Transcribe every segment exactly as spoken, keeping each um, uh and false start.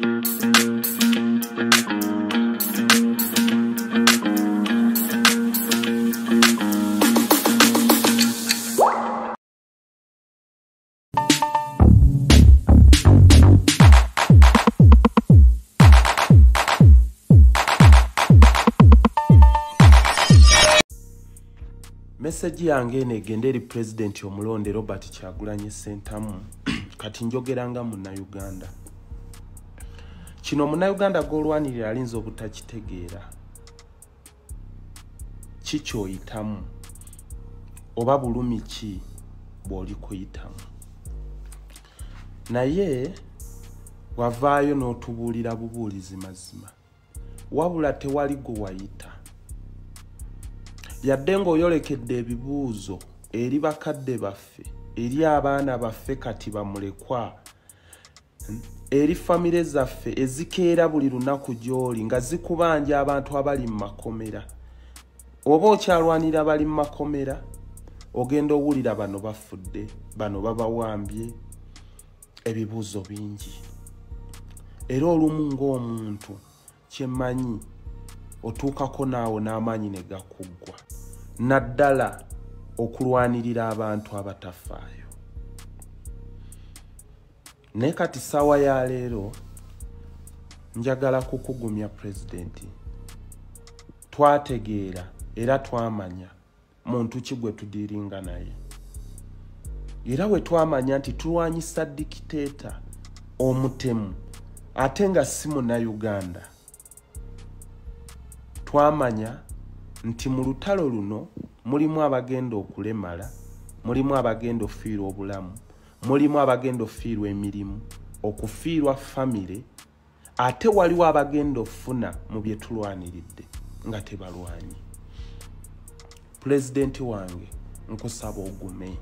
Message yange ene genderi president omulonde Robert Kyagulanyi Ssentamu kati njogeranga mu Uganda. Kino mu Uganda golwanirira alinzo obutakitegeera. Kicho itamu. Oba bulumi ki bw'oli kuyitamu. Naye wavaayo n'otubuulira bubuulizi mazima. Wabula tewali gwe wayita. Yadde ng'oyolekedde ebibuuzo eri bakadde baffe, eri abaana baffe kati bamulekwa, eri famire zaffe ezikeera buli lunaku gy'oli nga zikubanja abantu abali mu makomera. Oba okyalwanira abali mu makomera, ogenda owulira bano bafudde, bano babawambye, ebibuuzo bingi. Era olumu ng'omuntu kyemmanyi otuukako naawo n'amaanyi ne gakuggwa. Naddala okulwanirira abantu abatafaayo. Ne kati ssaawa ya leero njagala kukugumya pulezidenti. Twategeera era twamanya muntu ki gwe tudiiringa naye. Era we twamanya nti tulwanyisa dikiteeta omutemu ate nga si Munnayuganda. Twamanya nti mu lutalo luno mulimu abagenda okulemala, mulimu abagenda ofiirwa obulamu, mulimu abagenda ofiirwa emirimu, okufiirwa famire, ate waliwo abagenda ofuna mu bye tulwaniridde nga tebalwanyi. Pulezidenti wange nkusaba ogume.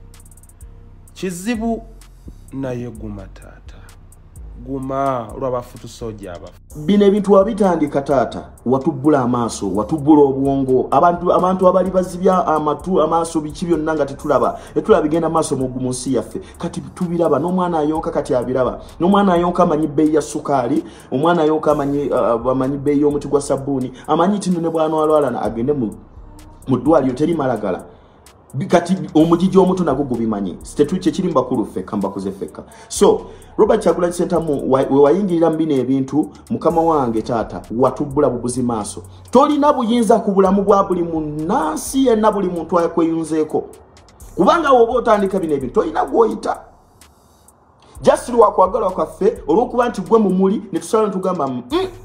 Kizibu naye guma taata. Guma lwabafutu soja abafu. Bino ebintu wabitandika taata, watubula amaaso, watubula obwongo, abantu abantu abali bazibya amatu amaaso biki byonna nga tetulaba. Etulaba bigenda amaaso mu gumunsi yaffe. Kati tubiraba n'omwana ayonka kati abiraba. N'omwana ayonka amanyi bbeeyi ya sukali, omwana ayonka amanyi uh, amanyi bbeeyi y'omuti gwa sabbuuni, amanyi tino ne bwanwalwala agende mu mu ddwaliro teri malagala. Kati omujiji omutu nago gubimanyi. Stetu kye kiri mbakulu feka mbakoze feka. So Robert Kyagulanyi Ssentamu we wayingirira mbine ebintu mukama wange taata watubula bubuzi maaso. Tolina buyinza ku bulamu bwa buli munansi yenna buli muntu akweyunzeeko. Kubanga woba otandika bino ebintu tolina gwoyita. Just lwa kwagala kwaffe olwokuba nti gwe mumuli ne tusala ntugamba mm,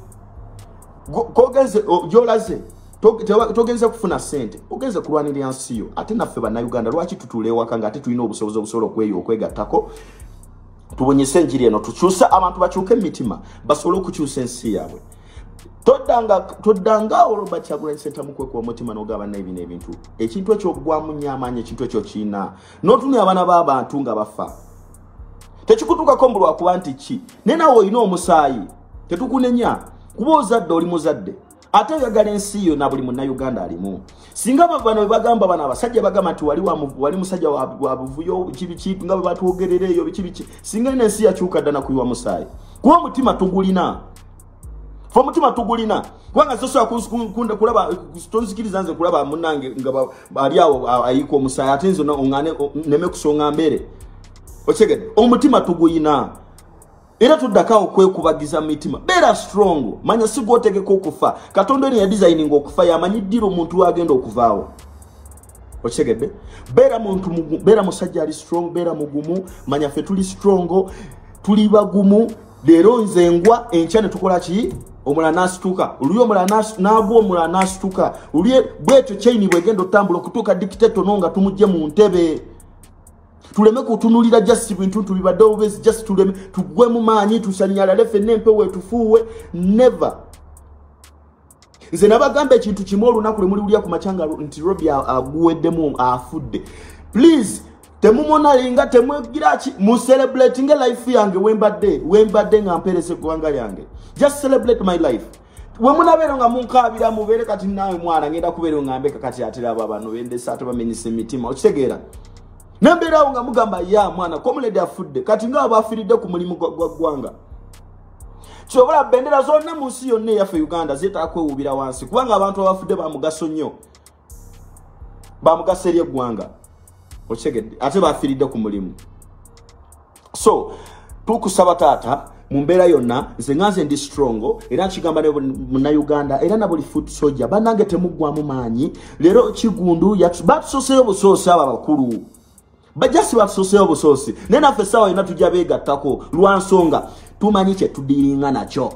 kogenze jolaze togenze kufuna sente ogenze kulwanirira nsi yo ate naffe Bannayuganda lwaki tutulewa kanga ate tulina obusobozi obusobola okweyo okwegattako tubonyese enjiri eno tukyusa abantu bakyuke emitima basobole okukyusa ensi yaabwe. Toddanga toddanga Robert Kyagulanyi Ssentamu kwekuba omutima n'ogaba n'ebino ebintu ekintu ekyo ogwamu nnyo amaanyi ekintu ekyo kiina n'otunula abaana b'abantu nga bafa tekikutuukako mbu lwakuba nti ki naye nawe olina omusaayi tetukunenya kuba ozadde oli muzadde ate oyagala ensi yo na buli Munnayuganda alimu. Singa bano we bagamba bana abasajja bagamba nti wali wali musajja wa buvuyo kibiki nga batwogerera eyo biki singa n'ensi yakyuka ddana kuyiwa musaayi kuba omutima tugulina fo omutima tugulina kubanga sosola kunda kulaba tonzikiriza nze kulaba munnange nga bali awo ayiko omusaayi ate nzo ongane neme kusonga mbere okyegedde omutima tuguyina. Era tuddaka okwekubagiza mitima. Beera strong. Manya sigo otegeka okufa. Katonda ni ya designing okufa yamanyi ddiro omuntu agenda okuvaawo. Okyegedde. Beera muntu beera musajja ali strong, beera mugumu, manya ffe tuli strong, tuli bagumu. Leero nze ngwa enkya ne tukola ki? Omulala n'asituka. Oluyo omulala n'agwa omulala n'asituka. Oluye bwetyo chain bwegenda otambula okutuuka dictator nonga tumujje mu ntebe. Tuleme kutunulira just bintu tubibadde obezi just tuleme tugwe mu maanyi tusanyala lefe nempe we tufuwe never. Nze nabagamba ekintu kimu olunaku lwe muliwulira ku machanga nti Robbie aguweddemu afudde. Please temumona linga temwegira ki mu celebrating life yange wembadde wembadde nga mperese kuwanga yange. Just celebrate my life. We munabero nga munkabira mubere kati nawe mwana ngenda kubere ngambe kakati atira abana bende satu bamenyise mitima okitegeera. Nambera nga mugamba ya mwana komulede afudde kati nga abafiridde ku mulimu gwa gwanga. sobola bendera zonna mu nsi yonna eyaffe Uganda zitakwewubira wansi kubanga abantu abafudde bamugaso nnyo bamugaso eri eggwanga okyegedde ate bafiiridde ku mulimu. So tukusaba taata mu mbeera yonna nze nganze ndi strongo era nkigamba ne Munnayuganda era na buli foot soldier bannange temuggwamu maanyi. Leero Kigundu batusoseyo busoosi abo abakulu bajasi batusoseyo busoosi naye naffe essaawa yonna tujja beegattako lwa nsonga tumanyi kye tudiringa nakyo.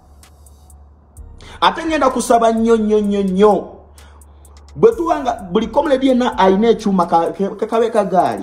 Ate ngenda kusaba nnyo nnyo nnyo nnyo bwe tubanga buli comrade yenna alina ekyuma kakabe kagaali,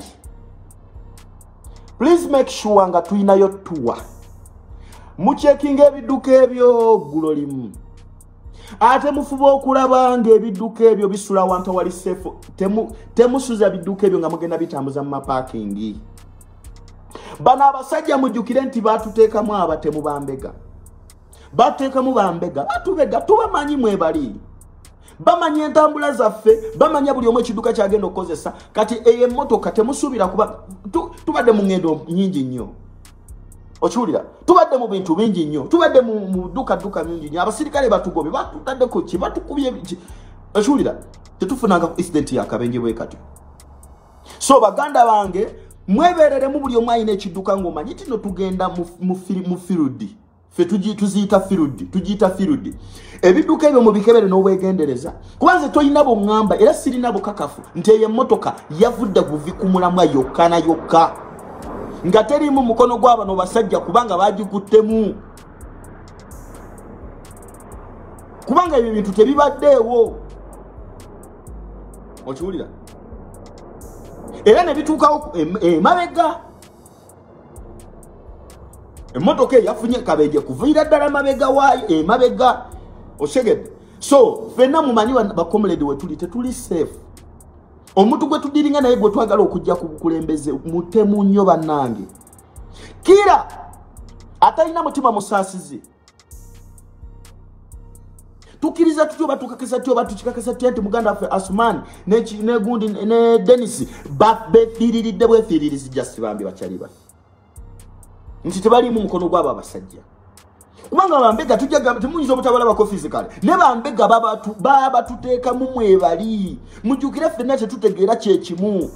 please make sure nga tuyinayo tuwa muchekinga ebidduka ebyo ggulo limu. Ate mufuba okulaba nga ebidduka ebyo bisula wantu wali safe. Temu temusuza bidduka ebyo nga mugenda bitambuza mu maparkingi. Bana abasajja mujjukire nti batuteekamu abatemu bambega. Batuteekamu bambega batubega tubamanyi mwebali. Bamanyi entambula zaffe, bamanyi buli omu ekidduka kyagenda okukozesa. Kati eyo emmotoka temusuubira kuba tu, tubadde mu ngendo nnyingi nnyo. Okiwulira tubadde mu bintu bingi nnyo, tubadde mu dduka dduka bingi nnyo. Abasirikale batugobye batutadde ku ki batukubye biki. Okiwulira tetufunanga incident yakabenje bwe kati. So baganda bange mweberere mu buli omu ayina ekidduka ng'omanyi tino tugenda mu firudi. Fe tuziyita firudi, tugiyita firudi. Ebidduka ebyo mu bikebere n'obwegendereza. Kubanze toyina bongamba era sirina bukakafu nti eyo emmotoka yavudde buvi ku mulamwa yokka na yokka. Nga terimu mukono gw'abano basajja kubanga bagikuttemu. Kubanga ebyo bintu tebibaddeewo. Okiwulira? Era ne bituukawo emabega. Emmotoka yafunye kabeje kuviira ddala mabega waayo emabega. Oshegedde. So fenna mumanyi ba comrade we tuli tetuli safe. Omuntu gwe tudiringa naye gwe twagala okujja ku bukulembeze mutemu nnyo bannange. Kira atalina mutima musaasizi. Tukiriza tutyo batukakisa tutyo batukikakisa tutyo nti muganda waffe Asman ne ne gundi ne Dennis ba befiiriridde bwefiiririzi just bambi bachaliba. Nti tebali mu mukono gw'abo abasajja. Kubanga bambega tujja temuyiza obutabala bako physically. Ne bambega baba tu, baba tuteeka mu mwebali. Mujukire ffenna tetutegeera kye kimu.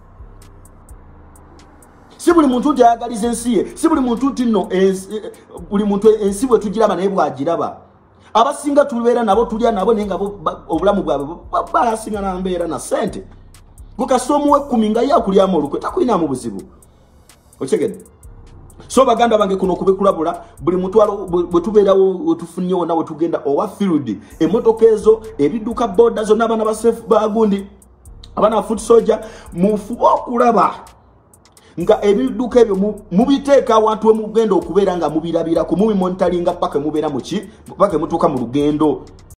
Si buli muntu nti ayagaliza ensi ye, si buli muntu nti nno buli muntu ensi bwe tugiraba naye bwagiraba. Abasinga tubeera nabo tulya nabo naye nga obulamu bwabwe basinga na mbeera na ssente. Gukasomuwe kkumi nga yakulyamu olukwe takulinamu buzibu. Okyegedde. So baganda bange kuno kubekulabula buli mutwalo bwe tubeerawo tufunye wona we tugenda owa field emmotoka ezo ebidduka boda zonna abana ba safe bagundi abana foot soldier mufuba okulaba nga ebidduka ebyo mubiteeka awantu we mugenda okubeera nga mubirabira ku mubi monitoringa paka mubeera muki paka mutuuka mu lugendo.